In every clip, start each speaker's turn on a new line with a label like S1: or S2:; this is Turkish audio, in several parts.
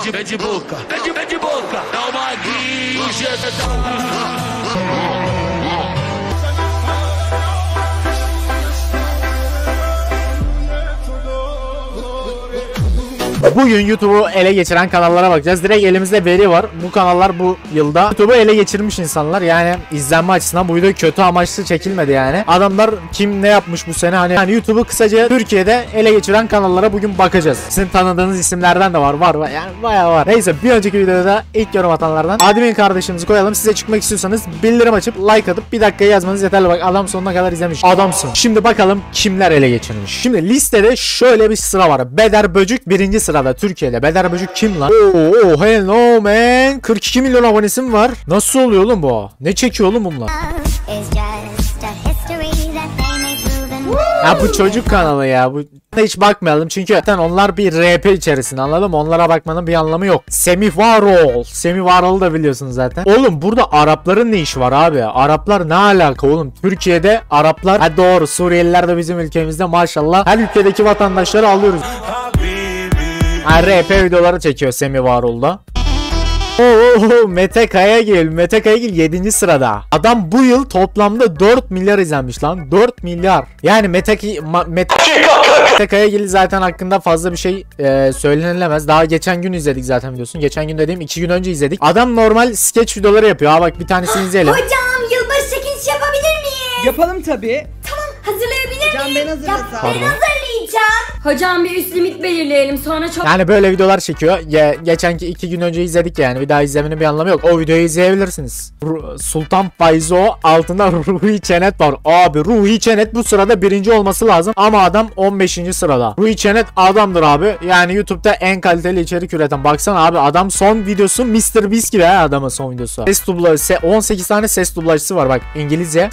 S1: de boca, de boca. Dá uma guincha.
S2: Bugün YouTube'u ele geçiren kanallara bakacağız. Direkt elimizde veri var. Bu kanallar bu yılda YouTube'u ele geçirmiş insanlar. Yani izlenme açısından bu video kötü amaçlı çekilmedi yani. Adamlar kim ne yapmış bu sene hani YouTube'u kısaca Türkiye'de ele geçiren kanallara bugün bakacağız. Sizin tanıdığınız isimlerden de var yani bayağı var. Neyse bir önceki videoda ilk yorum atanlardan Admin kardeşimizi koyalım. Size çıkmak istiyorsanız bildirim açıp like atıp bir dakika yazmanız yeterli. Bak adam sonuna kadar izlemiş. Adamsın. Şimdi bakalım kimler ele geçirmiş. Şimdi listede şöyle bir sıra var. Beder Böcük birinci sırada Türkiye'de. Beder Böcük kim lan? Oh hell no man. 42 milyon abonesi mi var? Nasıl oluyor oğlum bu? Ne çekiyor oğlum bunlar? Ha bu çocuk kanalı ya. Bu hiç bakmayalım çünkü zaten onlar bir RP içerisinde, anladın mı? Onlara bakmanın bir anlamı yok. Semih Varol. Semih Varol'u da biliyorsunuz zaten. Oğlum burada Arapların ne işi var abi? Araplar ne alaka oğlum? Türkiye'de Araplar, ha doğru, Suriyeliler de bizim ülkemizde maşallah. Her ülkedeki vatandaşları alıyoruz. RP videoları çekiyor Semih Varol'da. Mete Kayagil. Mete Kayagil 7. sırada. Adam bu yıl toplamda 4 milyar izlenmiş lan. 4 milyar. Yani Mete Kayagil zaten hakkında fazla bir şey söylenilemez. Daha geçen gün izledik zaten biliyorsun. Geçen gün dediğim 2 gün önce izledik. Adam normal sketch videoları yapıyor. Ha bak bir tanesini izleyelim.
S3: Hocam yılbaşı çekilişi yapabilir miyiz?
S4: Yapalım tabii.
S3: Tamam, hazırlayabilir
S4: Hocam
S3: miyim?
S4: ben hazırlasam.
S3: Ben hazırlayacağım. Hocam bir üst limit belirleyelim sonra çok...
S2: Yani böyle videolar çekiyor. Geçenki 2 gün önce izledik yani. Bir daha izlemenin bir anlamı yok. O videoyu izleyebilirsiniz. Sultan Faizo altında Ruhi Çenet var. Abi Ruhi Çenet bu sırada birinci olması lazım. Ama adam 15. sırada. Ruhi Çenet adamdır abi. Yani YouTube'da en kaliteli içerik üreten. Baksana abi adam son videosu Mr. Beast gibi ha, adamın son videosu. Ses dublajı 18 tane ses dublajcısı var bak İngilizce.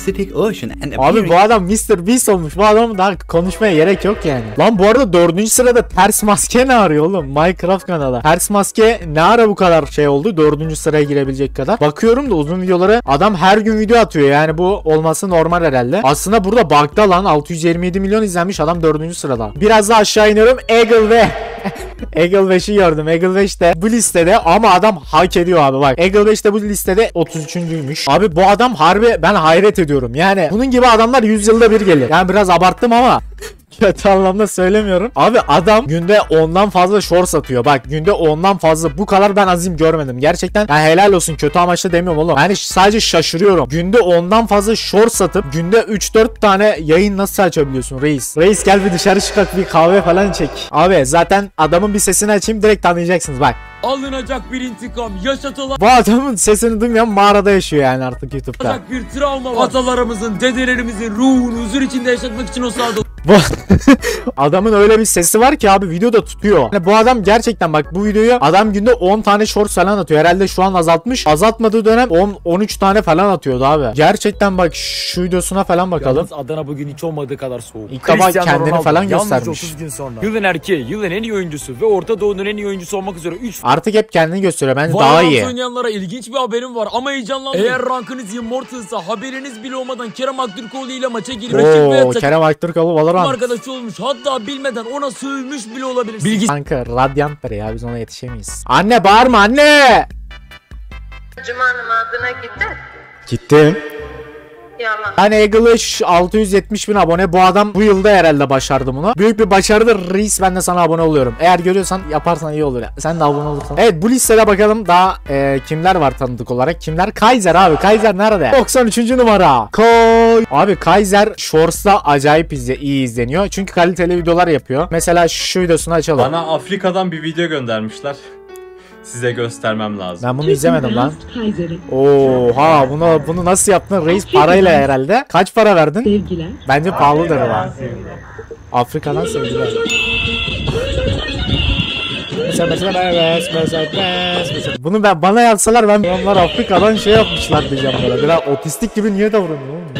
S2: Abi bu adam Mr. Beast olmuş. Bu adamın daha konuşmaya gerek yok yani. Lan bu arada 4. sırada Ters Maske ne arıyor oğlum? Minecraft kanalı. Ters Maske ne ara bu kadar şey oldu? 4. sıraya girebilecek kadar. Bakıyorum da uzun videoları adam her gün video atıyor. Yani bu olması normal herhalde. Aslında burada bug'da lan 627 milyon izlenmiş adam 4. sırada. Biraz daha aşağı iniyorum. Eagle ve Eagle 5'i gördüm. Eagle 5 de bu listede ama adam hak ediyor abi bak. Eagle 5 de bu listede 33.'üymüş. Abi bu adam harbi ben hayret ediyorum. Yani bunun gibi adamlar 100 yılda bir gelir. Yani biraz abarttım ama kötü anlamda söylemiyorum. Abi adam günde 10'dan fazla short satıyor. Bak günde 10'dan fazla, bu kadar ben azim görmedim. Gerçekten yani helal olsun, kötü amaçla demiyorum oğlum. Yani sadece şaşırıyorum. Günde 10'dan fazla short satıp günde 3-4 tane yayın nasıl açabiliyorsun reis? Reis gel bir dışarı çıkak, bir kahve falan çek. Abi zaten adamın bir sesini açayım direkt tanıyacaksınız bak.
S5: Alınacak bir intikam, yaşatılacak
S2: Bu adamın sesini duymayan mağarada yaşıyor yani artık YouTube'da.
S5: bir travma. Atalarımızın, dedelerimizin ruhunu huzur içinde yaşatmak için o sahada.
S2: Adamın öyle bir sesi var ki abi videoda tutuyor. Yani bu adam gerçekten bak bu videoyu adam günde 10 tane short falan atıyor. Herhalde şu an azaltmış. Azaltmadığı dönem 10-13 tane falan atıyordu abi. Gerçekten bak şu videosuna falan bakalım.
S5: Yalnız Adana bugün hiç olmadığı kadar soğuk.
S2: İlk defa kendini falan göstermiş.
S5: 30 gün sonra. Yılın erkeği, yılın en iyi oyuncusu ve Orta Doğu'nun en iyi oyuncusu olmak üzere 3
S2: artık hep kendini gösteriyor. Bence daha iyi.
S5: oynayanlara ilginç bir haberim var ama heyecanlandım. Eğer rankınız Immortal'sa haberiniz bile olmadan Kerem Aktürkoğlu ile maça girip
S2: Kerem Aktürkoğlu Valorant
S5: arkadaşı olmuş. Hatta bilmeden ona sövmüş bile olabilir. Bilgi
S2: kanka Radiant'tır ya, biz ona yetişemeyiz. Anne bağırma anne.
S6: Cuma namazına gittin.
S2: Gittim.
S6: Yalan.
S2: Hani Eagle 670 bin abone. Bu adam bu yılda herhalde başardı bunu. Büyük bir başarıdır reis, ben de sana abone oluyorum. Eğer görüyorsan yaparsan iyi olur ya. Sen de abone olursan. Evet bu listede bakalım daha kimler var tanıdık olarak. Kimler? Kaiser abi. Kaiser nerede? 93. numara. Abi Kaiser Shorts'ta acayip iyi izleniyor. Çünkü kaliteli videolar yapıyor. Mesela şu videosunu açalım.
S7: Bana Afrika'dan bir video göndermişler. Size göstermem lazım.
S2: Ben bunu izlemedim lan. Oha bunu nasıl yaptın reis? Parayla herhalde. Kaç para verdin?
S8: Sevgiler.
S2: Bence pahalıdır lan. Afrika'dan sevgiler. Bunu bana yapsalar ben onlar Afrika'dan şey yapmışlar diyeceğim böyle. Biraz otistik gibi niye davranıyor oğlum?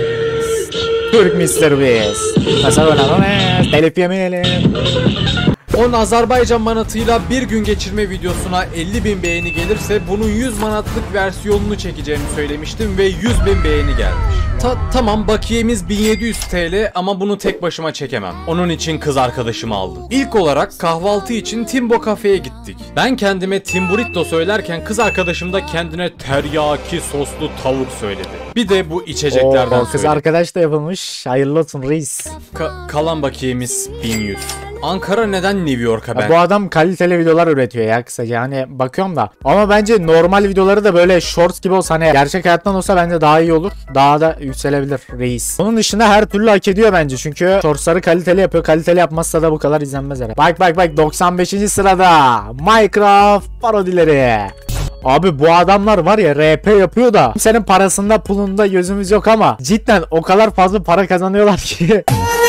S2: Türk Mr. Beast. Telif yemeyelim.
S4: 10 Azerbaycan manatıyla bir gün geçirme videosuna 50.000 beğeni gelirse bunun 100 manatlık versiyonunu çekeceğimi söylemiştim ve 100.000 beğeni gelmiş. Tamam, bakiyemiz 1700 TL ama bunu tek başıma çekemem. Onun için kız arkadaşımı aldım. İlk olarak kahvaltı için Timbo kafeye gittik. Ben kendime timburrito söylerken kız arkadaşım da kendine teriyaki soslu tavuk söyledi. Bir de bu içeceklerden
S2: Kız
S4: söyledi.
S2: arkadaş da yapılmış. Hayırlı olsun reis.
S4: Kalan bakiyemiz 1100. Ankara neden New York'a ben?
S2: Bu adam kaliteli videolar üretiyor ya kısaca, hani bakıyorum da. Ama bence normal videoları da böyle shorts gibi olsa, hani gerçek hayattan olsa bence daha iyi olur. Daha da yükselebilir reis. Onun dışında her türlü hak ediyor bence. Çünkü shortsları kaliteli yapıyor. Kaliteli yapmazsa da bu kadar izlenmez herhalde. Bak 95. sırada Minecraft parodileri. Abi bu adamlar var ya, RP yapıyor da senin parasında pulunda gözümüz yok ama cidden o kadar fazla para kazanıyorlar ki.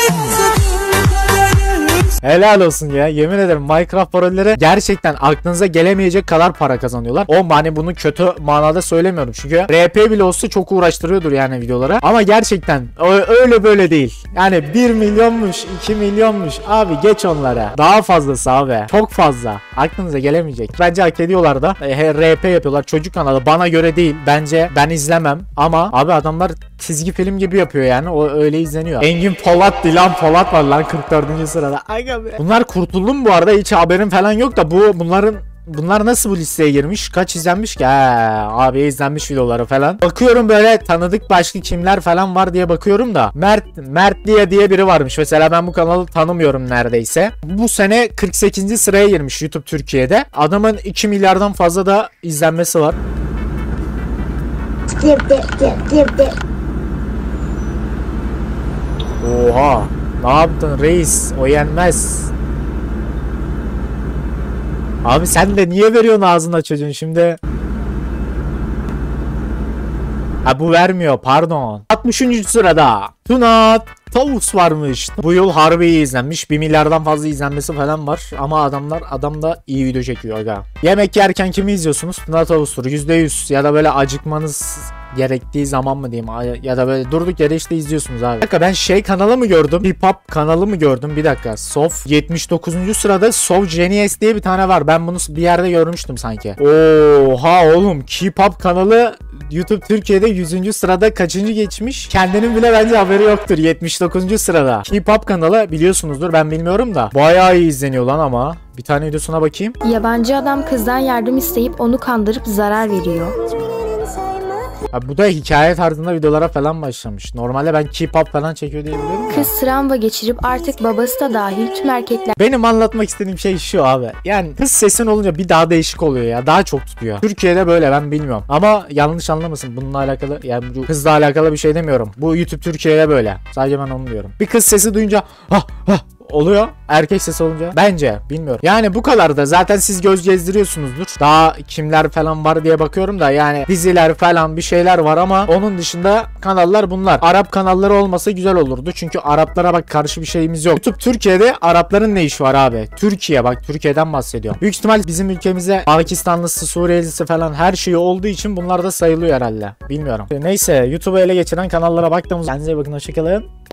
S2: Helal olsun ya, yemin ederim Minecraft parodileri gerçekten aklınıza gelemeyecek kadar para kazanıyorlar. O hani bunu kötü manada söylemiyorum çünkü RP bile olsa çok uğraştırıyordur yani videolara, ama gerçekten öyle böyle değil. Yani 1 milyonmuş 2 milyonmuş abi, geç onlara, daha fazlası abi, çok fazla, aklınıza gelemeyecek. Bence hak ediyorlar da. RP yapıyorlar, çocuk kanalı, bana göre değil bence, ben izlemem ama abi adamlar çizgi film gibi yapıyor yani, o öyle izleniyor. Engin Polat, Dilan Polat var lan 44. sırada. Aga be. Bunlar kurtuldu mu bu arada, hiç haberim falan yok da bunlar nasıl bu listeye girmiş? Kaç izlenmiş ki? Abi izlenmiş videoları falan. Bakıyorum böyle tanıdık başka kimler falan var diye bakıyorum da. Mert diye biri varmış. Mesela ben bu kanalı tanımıyorum neredeyse. Bu sene 48. sıraya girmiş YouTube Türkiye'de. Adamın 2 milyardan fazla da izlenmesi var. Oha. Ne yaptın reis? O yenmez. Abi sen de niye veriyorsun ağzına çocuğun şimdi? Ha bu vermiyor, pardon. 63. sırada Tuna Tavus varmış. Bu yıl harbi iyi izlenmiş. 1 milyardan fazla izlenmesi falan var. Ama adam da iyi video çekiyor aga. Yemek yerken kimi izliyorsunuz? Tuna Tavus'tur %100. Ya da böyle acıkmanız gerektiği zaman mı diyeyim, ya da böyle durduk yere işte izliyorsunuz abi. Bir dakika, ben kanalı mı gördüm? Hip Hop kanalı mı gördüm? Bir dakika. Sof 79. sırada Sof Genius diye bir tane var. Ben bunu bir yerde görmüştüm sanki. Oha oğlum, Hip Hop kanalı YouTube Türkiye'de 100. sırada kaçıncı geçmiş? Kendinin bile bence haberi yoktur. 79. sırada. Hip Hop kanalı biliyorsunuzdur, ben bilmiyorum da. Bayağı iyi izleniyor lan ama. Bir tane videosuna bakayım.
S8: Yabancı adam kızdan yardım isteyip onu kandırıp zarar veriyor.
S2: Abi bu da hikaye tarzında videolara falan başlamış. Normalde ben K-pop falan çekiyor diye biliyorum.
S8: Kız travma geçirip artık babası da dahil tüm erkekler...
S2: Benim anlatmak istediğim şey şu abi. Yani kız sesin olunca bir daha değişik oluyor ya. Daha çok tutuyor. Türkiye'de böyle, ben bilmiyorum. Ama yanlış anlamasın. Bununla alakalı, yani bu kızla alakalı bir şey demiyorum. Bu YouTube Türkiye'de böyle. Sadece ben onu diyorum. Bir kız sesi duyunca oluyor. Erkek sesi olunca. Bence. Bilmiyorum. Yani bu kadar da. Zaten siz göz gezdiriyorsunuzdur. Daha kimler falan var diye bakıyorum da. Yani diziler falan bir şeyler var ama onun dışında kanallar bunlar. Arap kanalları olmasa güzel olurdu. Çünkü Araplara bak karşı bir şeyimiz yok. YouTube Türkiye'de Arapların ne işi var abi? Türkiye, bak Türkiye'den bahsediyor. Büyük ihtimal bizim ülkemize Pakistanlısı, Suriyelisi falan her şeyi olduğu için bunlar da sayılıyor herhalde. Bilmiyorum. Neyse, YouTube'u ele geçiren kanallara baktığımız. Kendinize bakın, hoşçakalın.